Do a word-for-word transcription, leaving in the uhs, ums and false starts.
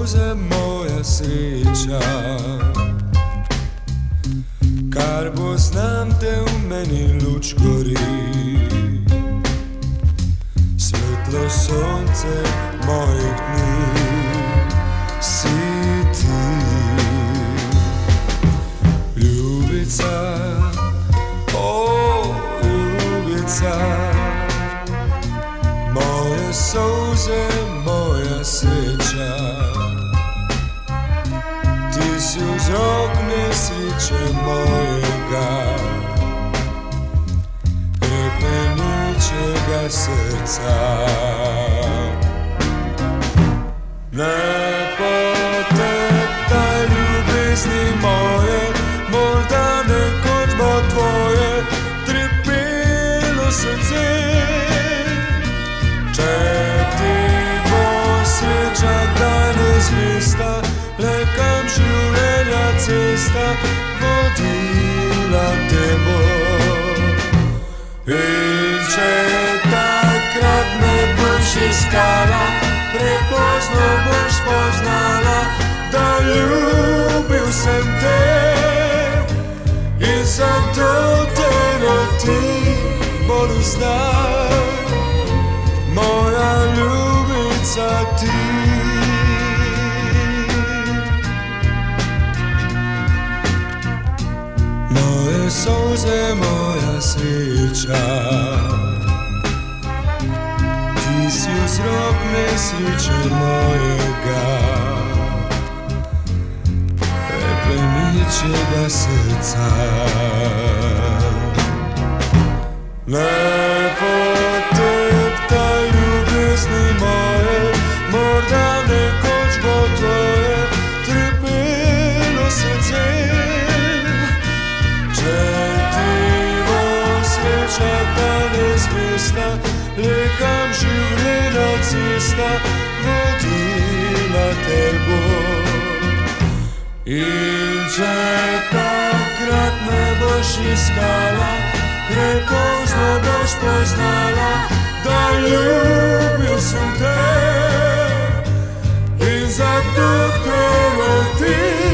suze moja sreća. Kar bo znam te v meni luč gori, svetlo sonce mojih dni si ti. Ljubica, o ljubica, moje suze, moja sreća. Ti si vzrok nesreće mojega, repeničega srca. Ne poteptaj ljubezni moje, morda nekoč bo tvoje trpelo srce. Če ti bo sreča kdaj nezvesta, le kam življenja cesta vodila te bo. In če takrat me boš iskala, prepozno boš spoznala, da ljubil sem te. In zato te roti bolj zdaj, moja ljubica ti. Moje suze, moja sreća, ti si vzrok nesreće mojega, repleničega srca. Ne poteptaj ljubezni moje, morda nekoč bo tvoje trpelo srce. Če ti bo sreča danes zvesta, le kam življenja cesta vodila te bo. In če takrat me boš iskala, prepozno boš poznala, da ljubil sem te. In zato te roti